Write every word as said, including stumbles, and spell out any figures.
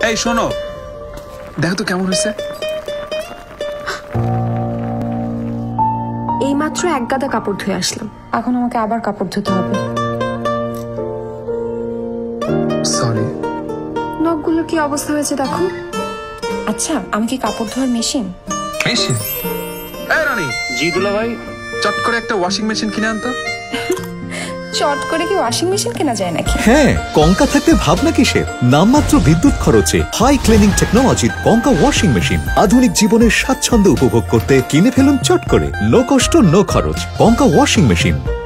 এই শোনো, দেখো তো কেমন হয়েছে। এই মাত্র এক গাদা কাপড় ধুয়ে আসলাম, এখন আমাকে আবার কাপড় ধুতে হবে। সরি। নখগুলো কি অবস্থা হয়েছে দেখো। আচ্ছা, আমি কি কাপড় ধোয়ার মেশিন? মেশিন? এই রানী। জি দুলা ভাই। চট করে একটা ওয়াশিং মেশিন কিনে আনতো। চট করে কি ওয়াশিং মেশিন কেনা যায় নাকি? হ্যাঁ, কঙ্কা থাকতে ভাবনা কিসের? নামমাত্র বিদ্যুৎ খরচে হাই ক্লিনিং টেকনোলজির কঙ্কা ওয়াশিং মেশিন। আধুনিক জীবনের স্বাচ্ছন্দ্য উপভোগ করতে কিনে ফেলুন চট করে। নো কষ্ট নো খরচ, কঙ্কা ওয়াশিং মেশিন।